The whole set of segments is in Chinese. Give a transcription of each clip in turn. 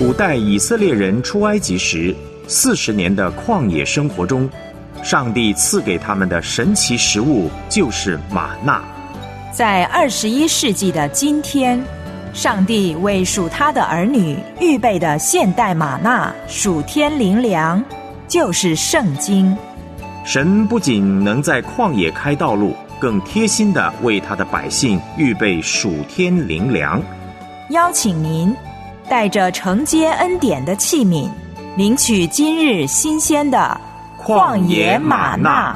古代以色列人出埃及时40年的旷野生活中，上帝赐给他们的神奇食物就是玛纳。 在21世纪的今天，上帝为属他的儿女预备的现代玛纳属天灵粮，就是圣经。 神不仅能在旷野开道路，更贴心地为他的百姓预备属天灵粮。 邀请您带着承接恩典的器皿，领取今日新鲜的旷野玛纳。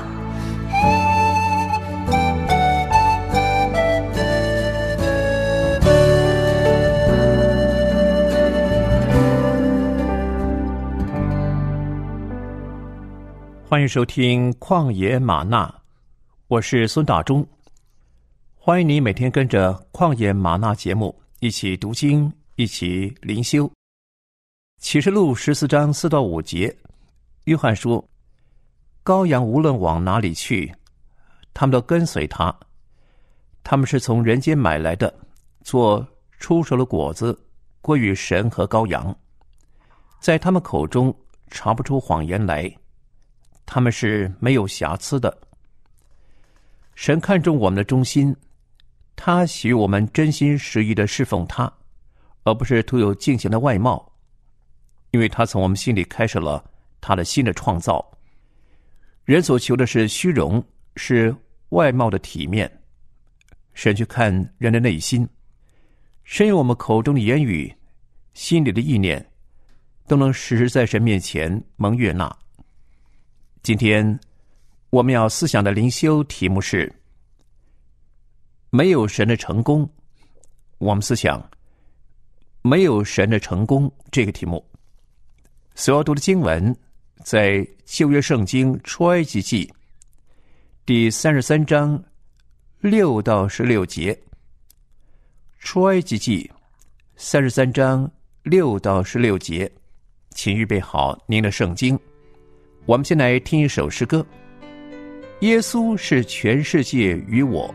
欢迎收听旷野玛纳，我是孙大中。欢迎你每天跟着旷野玛纳节目一起读经，一起灵修。启示录14章4到5节，约翰说，羔羊无论往哪里去，他们都跟随他。他们是从人间买来的，做出熟的果子，归于神和羔羊。在他们口中查不出谎言来，他们是没有瑕疵的。神看重我们的忠心，他喜悦我们真心实意的侍奉他，而不是徒有敬虔的外貌，因为他从我们心里开始了他的新的创造。人所求的是虚荣，是外貌的体面。神去看人的内心，神用我们口中的言语，心里的意念，都能时时在神面前蒙悦纳。今天我们要思想的灵修题目是没有神的成功。我们思想没有神的成功这个题目。所要读的经文在旧约圣经出埃及记第33章6到16节。出埃及记33章6到16节，请预备好您的圣经。我们先来听一首诗歌，耶稣是全世界与我。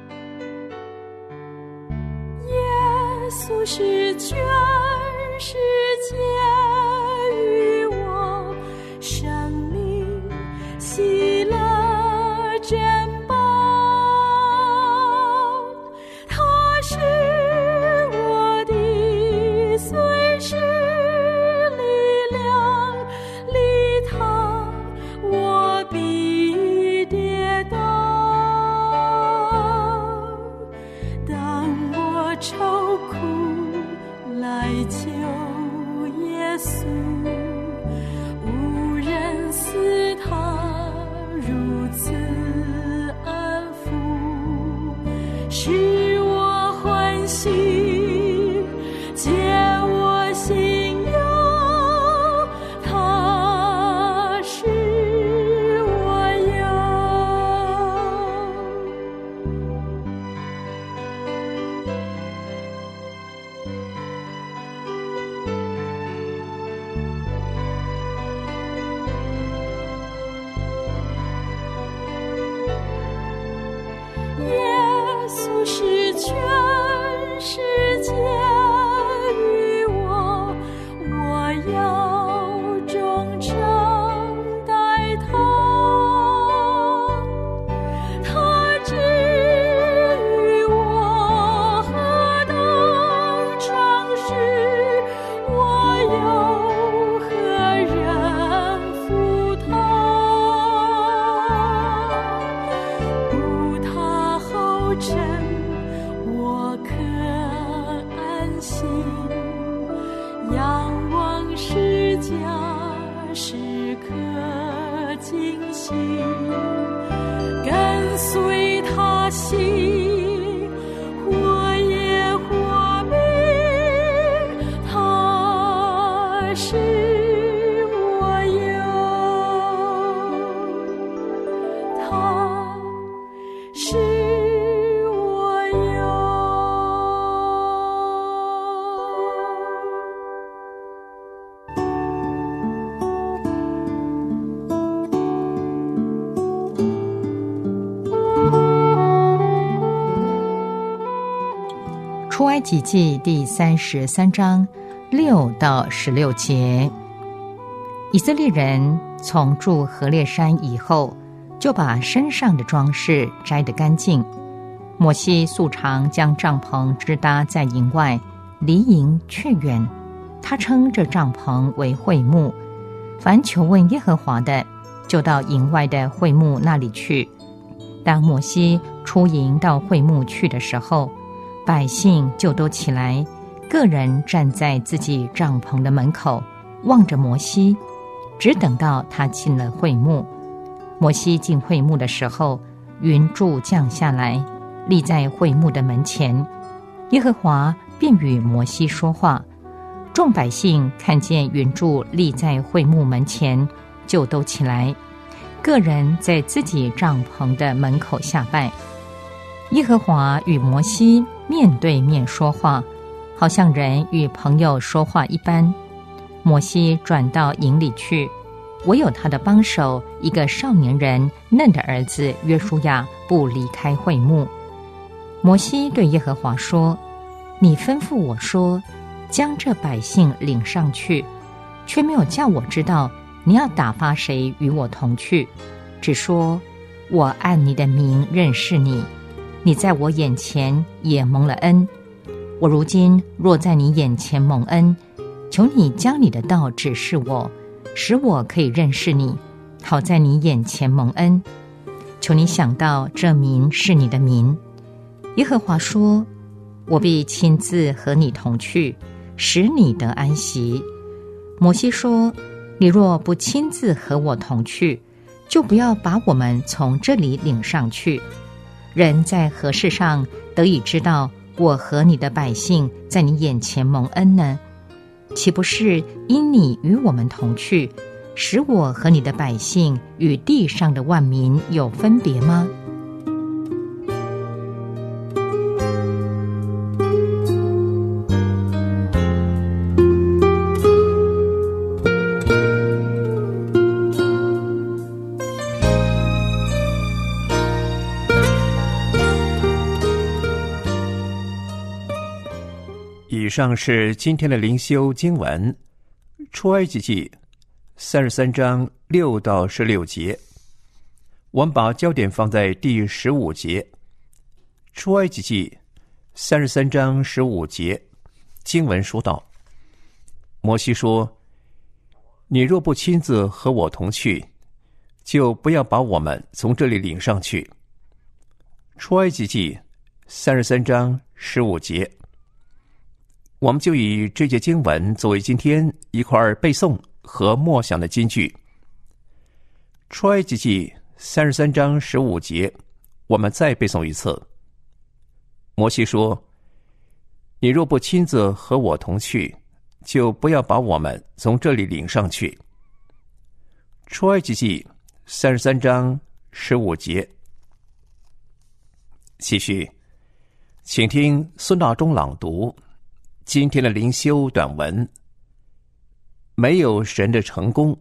耶稣是全世界与我，生命喜乐珍宝，他是我的随时力量，离他我必跌倒。当我愁苦来求耶稣，无人似他如此安抚，使我欢喜，解我心忧，他是我耶稣是全世界与我，我要忠诚待他。他治愈我何等诚实，我又何人负他？不他后尘，我可安心，仰望释迦时刻惊醒，跟随他行，活也活命，他是我有，他是我有。 出埃及记第33章 6到16节。以色列人从住何烈山以后，就把身上的装饰摘得干净。摩西素常将帐篷支搭在营外，离营却远。他称这帐篷为会幕。凡求问耶和华的，就到营外的会幕那里去。当摩西出营到会幕去的时候，百姓就都起来，个人站在自己帐篷的门口，望着摩西，只等到他进了会幕。摩西进会幕的时候，云柱降下来，立在会幕的门前。耶和华便与摩西说话。众百姓看见云柱立在会幕门前，就都起来，个人在自己帐篷的门口下拜。耶和华与摩西面对面说话，好像人与朋友说话一般。摩西转到营里去，唯有他的帮手一个少年人嫩的儿子约书亚不离开会幕。摩西对耶和华说：你吩咐我说，将这百姓领上去，却没有叫我知道你要打发谁与我同去，只说我按你的名认识你，你在我眼前也蒙了恩。我如今若在你眼前蒙恩，求你将你的道指示我，使我可以认识你，好在你眼前蒙恩。求你想到这民是你的民。耶和华说：我必亲自和你同去，使你得安息。摩西说：你若不亲自和我同去，就不要把我们从这里领上去。人在何事上得以知道我和你的百姓在你眼前蒙恩呢？岂不是因你与我们同去，使我和你的百姓与地上的万民有分别吗？ 以上是今天的灵修经文，出埃及记33章6到16节。我们把焦点放在第15节。出埃及记33章15节，经文说道：摩西说：你若不亲自和我同去，就不要把我们从这里领上去。出埃及记33章15节。我们就以这节经文作为今天一块背诵和默想的金句。出埃及记33章15节，我们再背诵一次。摩西说：你若不亲自和我同去，就不要把我们从这里领上去。出埃及记33章15节。继续，请听孙大中朗读今天的灵修短文。没有神的成功。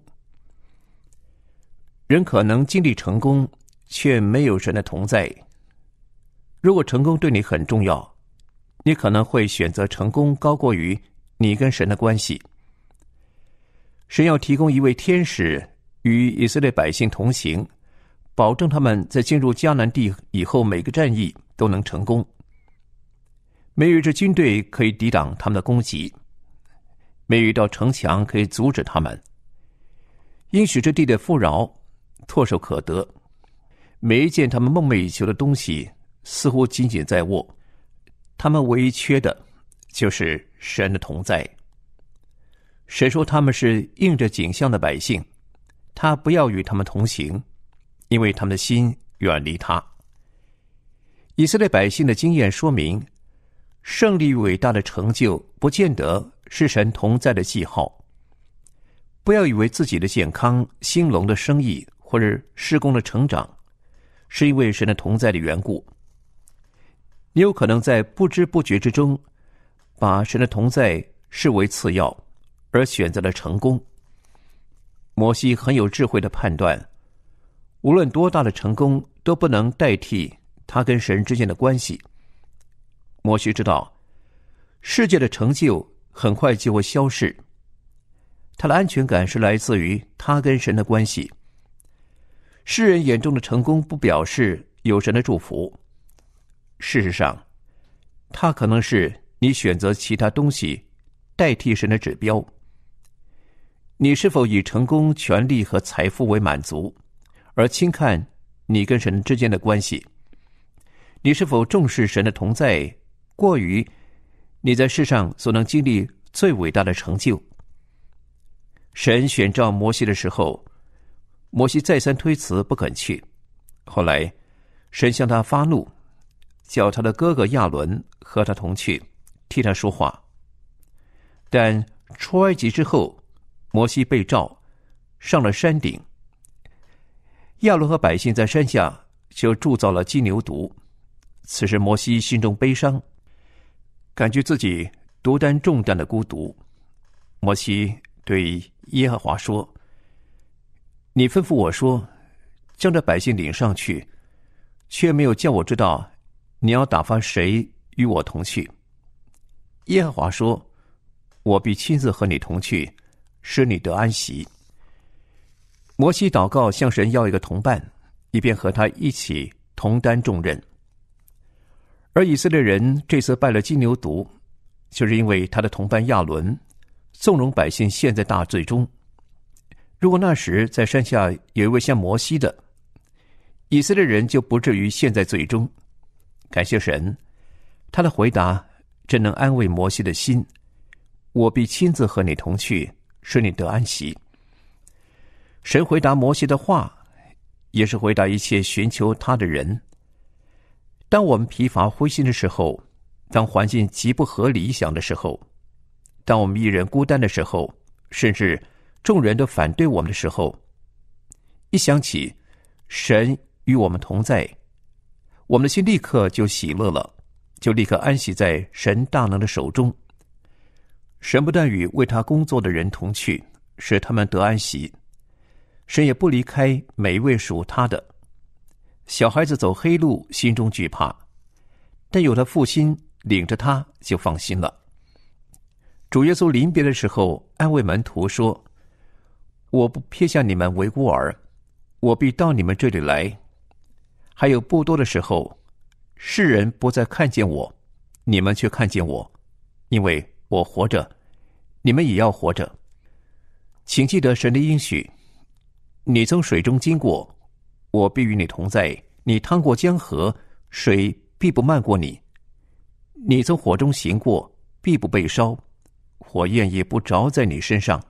人可能经历成功，却没有神的同在。如果成功对你很重要，你可能会选择成功高过于你跟神的关系。神要提供一位天使与以色列百姓同行，保证他们在进入迦南地以后每个战役都能成功。没有一支军队可以抵挡他们的攻击，没有一道城墙可以阻止他们。应许之地的富饶唾手可得，每一件他们梦寐以求的东西似乎紧紧在握，他们唯一缺的就是神的同在。神说他们是应着景象的百姓，他不要与他们同行，因为他们的心远离他。以色列百姓的经验说明，胜利与伟大的成就不见得是神同在的记号。不要以为自己的健康、兴隆的生意或者事工的成长是因为神的同在的缘故。你有可能在不知不觉之中把神的同在视为次要，而选择了成功。摩西很有智慧的判断，无论多大的成功都不能代替他跟神之间的关系。摩西知道，世界的成就很快就会消逝。他的安全感是来自于他跟神的关系。世人眼中的成功不表示有神的祝福，事实上，它可能是你选择其他东西代替神的指标。你是否以成功、权力和财富为满足，而轻看你跟神之间的关系？你是否重视神的同在，过于你在世上所能经历最伟大的成就？神选召摩西的时候，摩西再三推辞不肯去。后来神向他发怒，叫他的哥哥亚伦和他同去，替他说话。但出埃及之后，摩西被召上了山顶，亚伦和百姓在山下就铸造了金牛犊。此时摩西心中悲伤，感觉自己独担重担的孤独。摩西对耶和华说：你吩咐我说，将这百姓领上去，却没有叫我知道你要打发谁与我同去。耶和华说：我必亲自和你同去，使你得安息。摩西祷告，向神要一个同伴，以便和他一起同担重任。而以色列人这次拜了金牛犊，就是因为他的同伴亚伦纵容百姓陷在大罪中。如果那时在山下有一位像摩西的，以色列人就不至于陷在罪中。感谢神，他的回答真能安慰摩西的心：我必亲自和你同去，使你得安息。神回答摩西的话，也是回答一切寻求他的人。当我们疲乏灰心的时候，当环境极不合理想的时候，当我们一人孤单的时候，甚至众人都反对我们的时候，一想起神与我们同在，我们的心立刻就喜乐了，就立刻安息在神大能的手中。神不但与为他工作的人同去，使他们得安息，神也不离开每一位属他的。小孩子走黑路，心中惧怕，但有他父亲领着他，就放心了。主耶稣临别的时候，安慰门徒说：我不撇下你们为孤儿，我必到你们这里来。还有不多的时候，世人不再看见我，你们却看见我，因为我活着，你们也要活着。请记得神的应许：你从水中经过，我必与你同在；你趟过江河，水必不漫过你。你从火中行过，必不被烧，火焰也不着在你身上。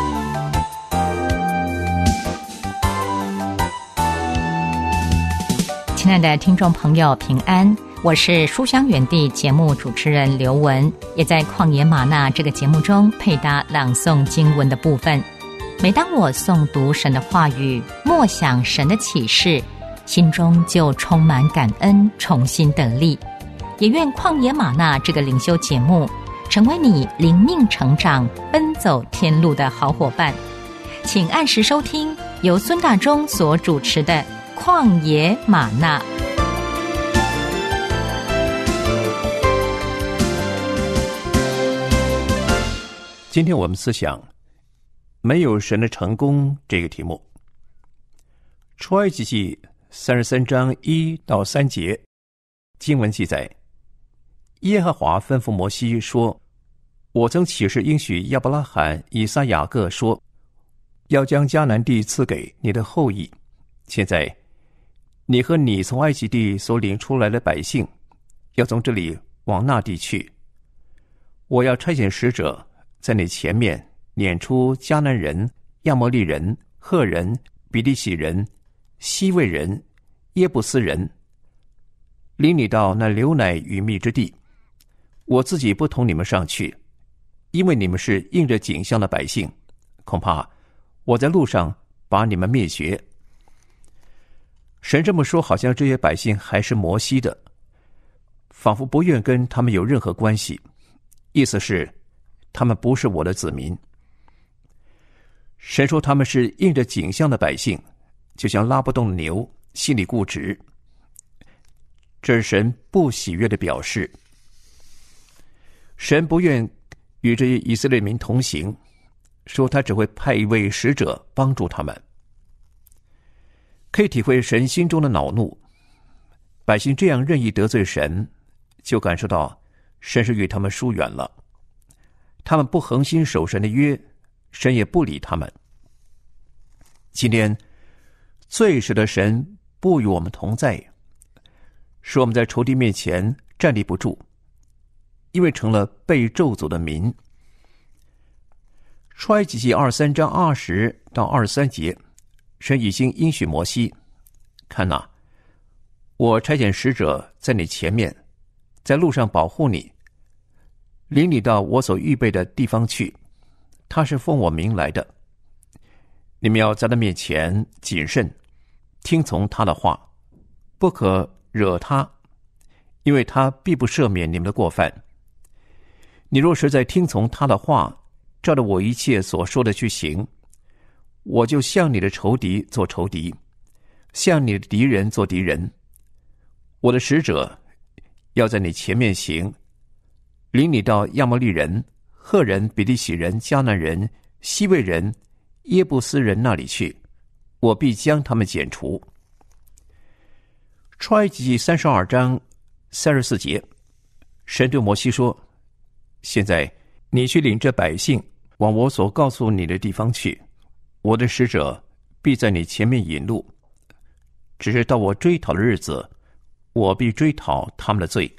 亲爱的听众朋友，平安，我是书香园地节目主持人刘文，也在旷野吗哪这个节目中配搭朗诵经文的部分。每当我诵读神的话语，默想神的启示，心中就充满感恩，重新得力。也愿旷野吗哪这个灵修节目成为你灵命成长、奔走天路的好伙伴。请按时收听由孙大中所主持的旷野吗哪。 今天我们思想没有神的成功这个题目。出埃及记33章1到3节经文记载，耶和华吩咐摩西说：我曾起誓应许亚伯拉罕、以撒、雅各说，要将迦南地赐给你的后裔。现在你和你从埃及地所领出来的百姓，要从这里往那地去。我要差遣使者在你前面撵出迦南人、亚摩利人、赫人、比利洗人、西魏人、耶布斯人，领你到那流奶与蜜之地。我自己不同你们上去，因为你们是应着景象的百姓，恐怕我在路上把你们灭绝。神这么说，好像这些百姓还是摩西的，仿佛不愿跟他们有任何关系，意思是他们不是我的子民。神说他们是应着景象的百姓，就像拉不动的牛，心里固执。这是神不喜悦的表示。神不愿与这些以色列民同行，说他只会派一位使者帮助他们。可以体会神心中的恼怒，百姓这样任意得罪神，就感受到神是与他们疏远了。他们不恒心守神的约，神也不理他们。今天罪使的神不与我们同在，使我们在仇敌面前站立不住，因为成了被咒诅的民。出埃及记23章20到23节，神已经应许摩西，看哪，我差遣使者在你前面，在路上保护你，领你到我所预备的地方去，他是奉我名来的。你们要在他面前谨慎，听从他的话，不可惹他，因为他必不赦免你们的过犯。你若实在听从他的话，照着我一切所说的去行，我就向你的仇敌做仇敌，向你的敌人做敌人。我的使者要在你前面行，领你到亚摩利人、赫人、比利洗人、迦南人、西魏人、耶布斯人那里去，我必将他们剪除。出埃及记32章34节，神对摩西说，现在你去领这百姓往我所告诉你的地方去，我的使者必在你前面引路，只是到我追讨的日子，我必追讨他们的罪。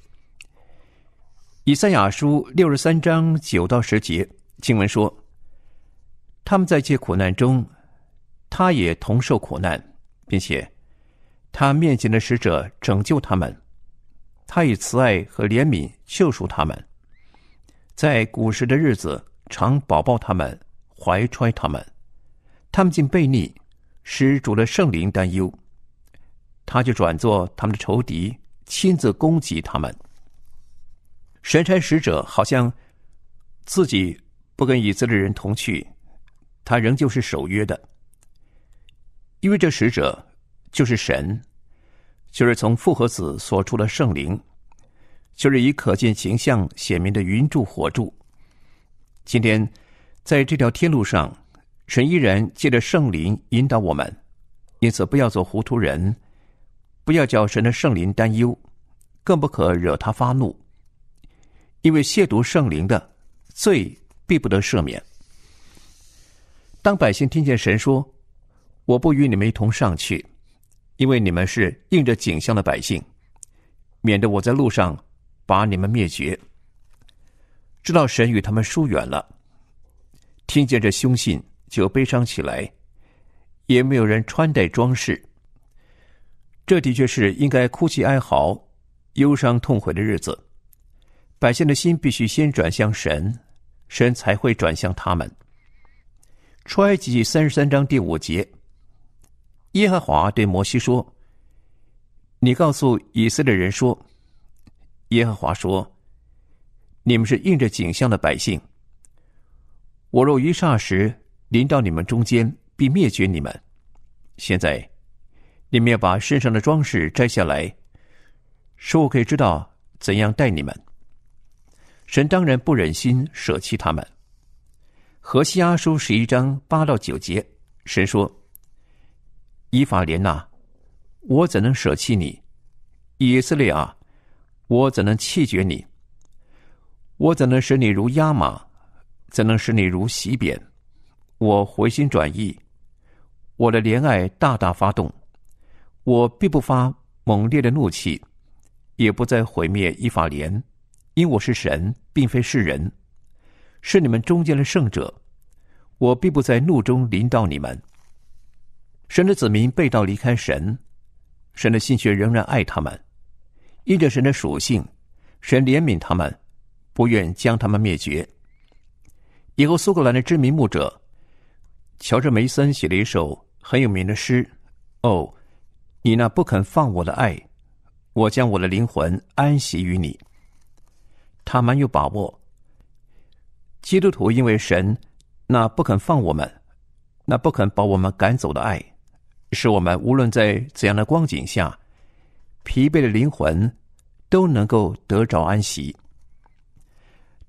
以赛亚书63章9到10节，经文说，他们在借苦难中，他也同受苦难，并且他面前的使者拯救他们，他以慈爱和怜悯救赎他们，在古时的日子常保抱他们，怀揣他们。他们竟悖逆，使主的圣灵担忧，他就转作他们的仇敌，亲自攻击他们。神差使者好像自己不跟以色列人同去，他仍旧是守约的，因为这使者就是神，就是从复活子所出的圣灵，就是以可见形象显明的云柱火柱。今天在这条天路上，神依然借着圣灵引导我们，因此不要做糊涂人，不要叫神的圣灵担忧，更不可惹他发怒，因为亵渎圣灵的罪必不得赦免。当百姓听见神说，我不与你们一同上去，因为你们是应着景象的百姓，免得我在路上把你们灭绝，知道神与他们疏远了，听见这凶信就悲伤起来，也没有人穿戴装饰。这的确是应该哭泣哀嚎、忧伤痛悔的日子。百姓的心必须先转向神，神才会转向他们。出埃及记33章第5节，耶和华对摩西说，你告诉以色列人说，耶和华说，你们是应着景象的百姓，我若一霎时临到你们中间，必灭绝你们。现在你们要把身上的装饰摘下来，使我可以知道怎样待你们。神当然不忍心舍弃他们。何西阿书11章8到9节，神说，以法莲啊，我怎能舍弃你？以色列啊，我怎能弃绝你？我怎能使你如亚玛？怎能使你如洗扁？我回心转意，我的怜爱大大发动，我必不发猛烈的怒气，也不再毁灭以法莲，因我是神，并非是人，是你们中间的圣者，我必不在怒中临到你们。神的子民背道离开神，神的心血仍然爱他们，因着神的属性，神怜悯他们，不愿将他们灭绝。以后苏格兰的知名牧者乔治梅森写了一首很有名的诗，哦，你那不肯放我的爱，我将我的灵魂安息于你。他蛮有把握，基督徒因为神那不肯放我们，那不肯把我们赶走的爱，使我们无论在怎样的光景下，疲惫的灵魂都能够得着安息。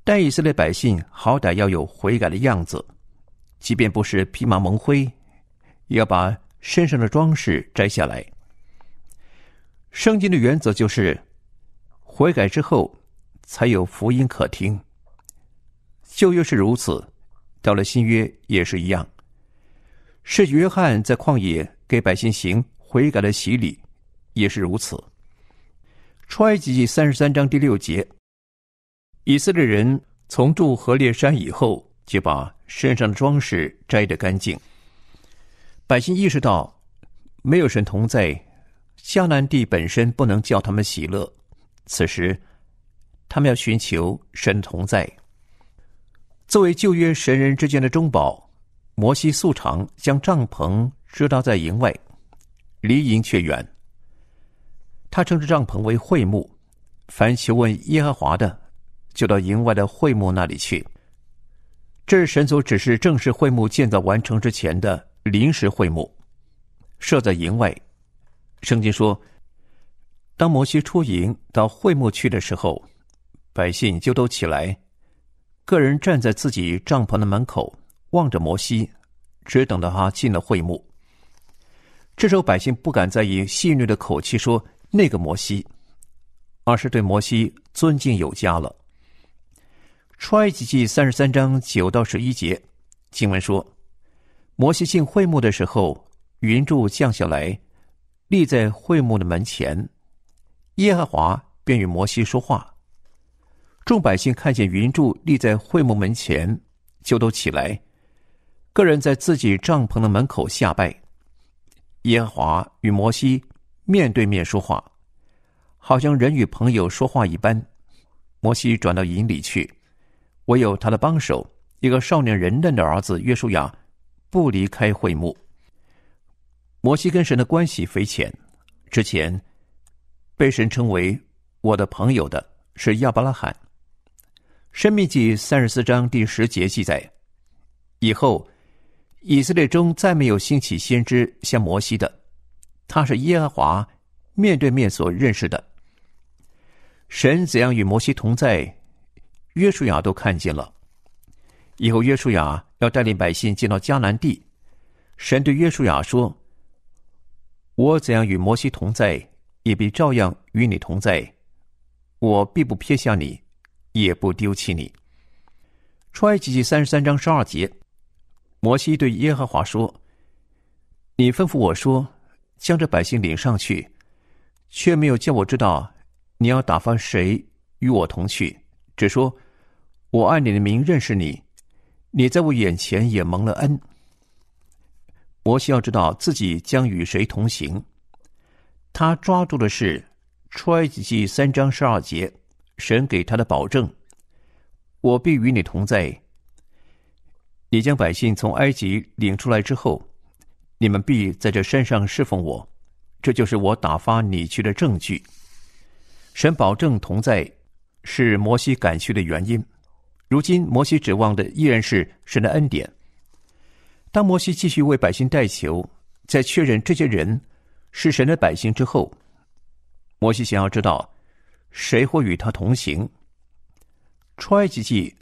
但以色列百姓好歹要有悔改的样子，即便不是披麻蒙灰，也要把身上的装饰摘下来。圣经的原则就是悔改之后才有福音可听。旧约是如此，到了新约也是一样。使徒约翰在旷野给百姓行悔改的洗礼也是如此。出埃及记33章第6节，以色列人从住何烈山以后，就把身上的装饰摘得干净。百姓意识到没有神同在，迦南地本身不能叫他们喜乐，此时他们要寻求神同在。作为旧约神人之间的中保，摩西素常将帐篷支搭在营外，离营却远。他称之帐篷为会幕，凡求问耶和华的，就到营外的会幕那里去。这是神所指示正式会幕建造完成之前的临时会幕，设在营外。圣经说，当摩西出营到会幕去的时候，百姓就都起来，个人站在自己帐篷的门口，望着摩西，只等到他进了会幕。这时候百姓不敢再以戏谑的口气说那个摩西，而是对摩西尊敬有加了。出埃及记33章9到11节，经文说，摩西进会幕的时候，云柱降下来，立在会幕的门前，耶和华便与摩西说话。众百姓看见云柱立在会幕门前，就都起来，个人在自己帐篷的门口下拜。耶和华与摩西面对面说话，好像人与朋友说话一般。摩西转到营里去，唯有他的帮手，一个少年人嫩的儿子约书亚，不离开会幕。摩西跟神的关系匪浅，之前被神称为我的朋友的是亚伯拉罕。申命记34章第10节记载，以后以色列中再没有兴起先知像摩西的，他是耶和华面对面所认识的。神怎样与摩西同在，约书亚都看见了。以后约书亚要带领百姓进到迦南地，神对约书亚说，我怎样与摩西同在，也必照样与你同在，我必不撇下你，也不丢弃你。出埃及记33章12节，摩西对耶和华说，你吩咐我说，将这百姓领上去，却没有叫我知道你要打发谁与我同去，只说我按你的名认识你，你在我眼前也蒙了恩。摩西要知道自己将与谁同行，他抓住的是出埃及记3章12节神给他的保证，我必与你同在。你将百姓从埃及领出来之后，你们必在这山上侍奉我，这就是我打发你去的证据。神保证同在，是摩西赶去的原因。如今摩西指望的依然是神的恩典。当摩西继续为百姓代求，在确认这些人是神的百姓之后，摩西想要知道谁会与他同行。出埃及记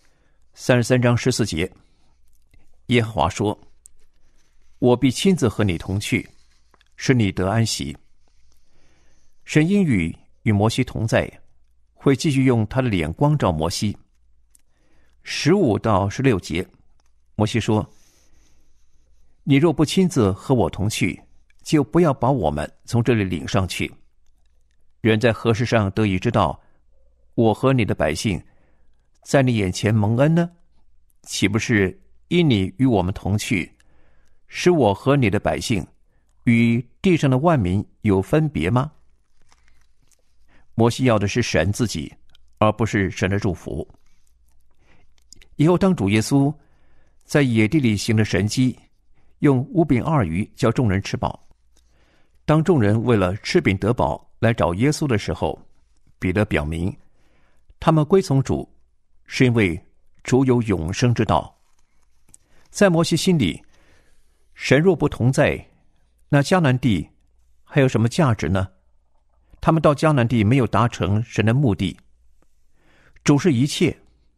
33章14节，耶和华说，我必亲自和你同去，使你得安息。神应许与摩西同在，会继续用他的脸光照摩西。15到16节，摩西说，你若不亲自和我同去，就不要把我们从这里领上去。人在何事上得以知道我和你的百姓在你眼前蒙恩呢？岂不是因你与我们同去，使我和你的百姓与地上的万民有分别吗？摩西要的是神自己，而不是神的祝福。以后当主耶稣在野地里行的神迹，用5饼2鱼叫众人吃饱。当众人为了吃饼得饱来找耶稣的时候，彼得表明他们归从主，是因为主有永生之道。在摩西心里，神若不同在，那迦南地还有什么价值呢？他们到迦南地没有达成神的目的。主是一切，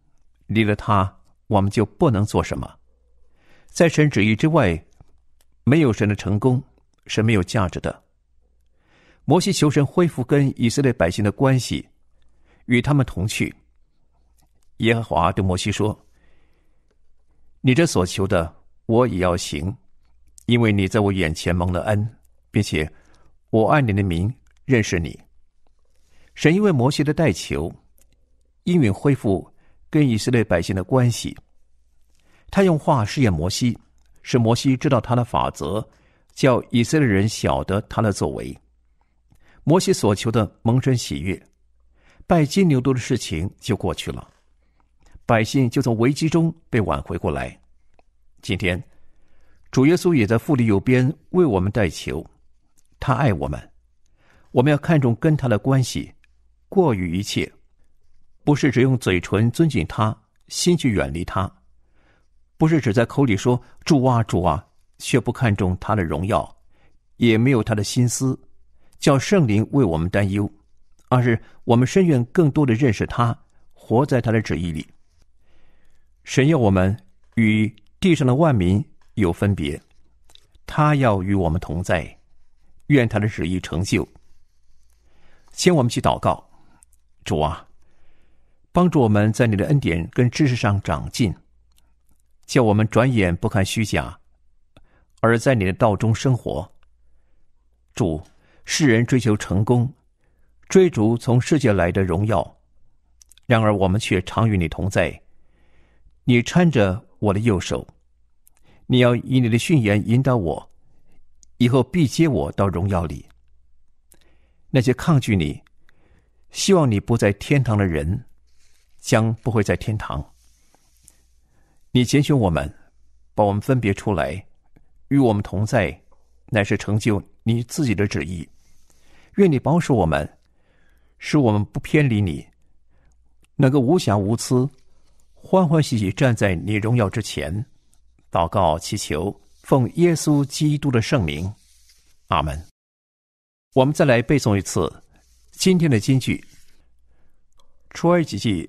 离了他，我们就不能做什么。在神旨意之外，没有神的成功是没有价值的。摩西求神恢复跟以色列百姓的关系，与他们同去。耶和华对摩西说：你这所求的，我也要行，因为你在我眼前蒙了恩，并且我按你的名认识你。神因为摩西的代求，应允恢复跟以色列百姓的关系。他用话试验摩西，使摩西知道他的法则，叫以色列人晓得他的作为。摩西所求的蒙神喜悦，拜金牛犊的事情就过去了，百姓就从危机中被挽回过来。今天主耶稣也在父的右边为我们代求，他爱我们，我们要看重跟他的关系，过于一切，不是只用嘴唇尊敬他，心去远离他，不是只在口里说主啊主啊，却不看重他的荣耀，也没有他的心思，叫圣灵为我们担忧，而是我们深愿更多的认识他，活在他的旨意里。神要我们与地上的万民有分别，他要与我们同在，愿他的旨意成就。先我们去祷告。主啊，帮助我们在你的恩典跟知识上长进，叫我们转眼不看虚假，而在你的道中生活。主，世人追求成功，追逐从世界来的荣耀，然而我们却常与你同在。你搀着我的右手，你要以你的训言引导我，以后必接我到荣耀里。那些抗拒你，希望你不在天堂的人，将不会在天堂。你拣选我们，把我们分别出来，与我们同在，乃是成就你自己的旨意。愿你保守我们，使我们不偏离你，能够无瑕无疵，欢欢喜喜站在你荣耀之前。祷告祈求，奉耶稣基督的圣名，阿们。我们再来背诵一次今天的金句。出埃及记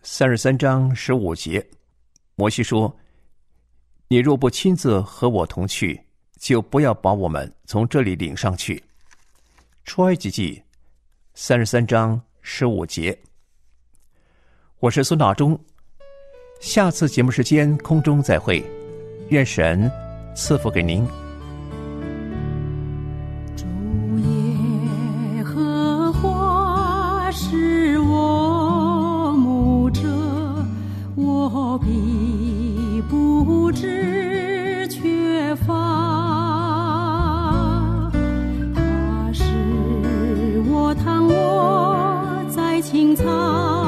33章15节，摩西说：你若不亲自和我同去，就不要把我们从这里领上去。出埃及记33章15节。我是孙大中，下次节目时间空中再会，愿神赐福给您。 主耶和华是我牧者，我必不致缺乏。他使我躺卧在青草